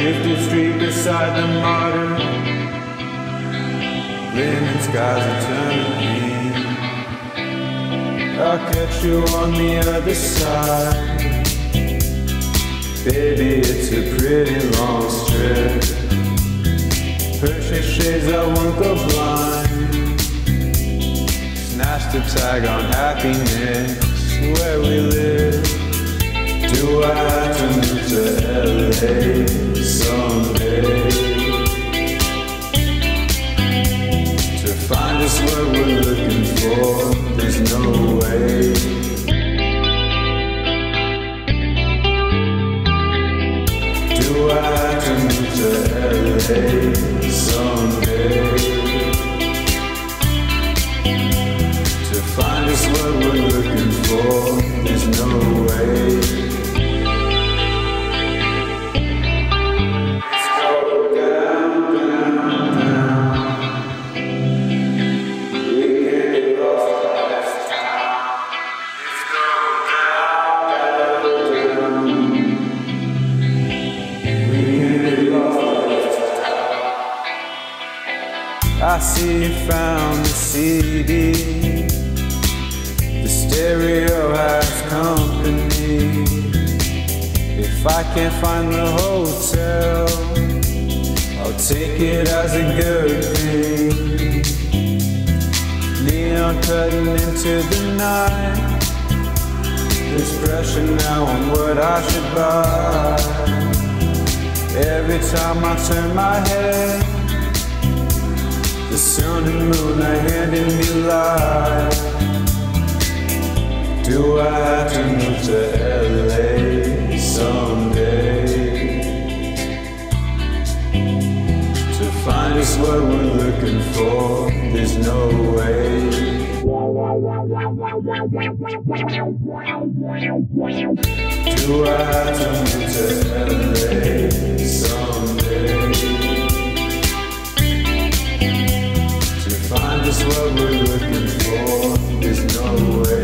shifted street beside the modern linen skies eternity. I'll catch you on the other side. Baby, it's a pretty long strip. Purchase shades, I won't go blind. Snatch the tag on happiness, where we live. Do I have to move to LA someday to find us what we're looking for? There's no way. Do I have to move to LA someday to find us what we're looking for? There's no way. I see you found the CD. The stereo has company. If I can't find the hotel, I'll take it as a good thing. Neon cutting into the night. There's pressure now on what I should buy. Every time I turn my head, the sun and moon are handing me light. Do I have to move to LA someday to find us what we're looking for? There's no way. Do I have to move to LA someday to find us what we're looking for? There's no way.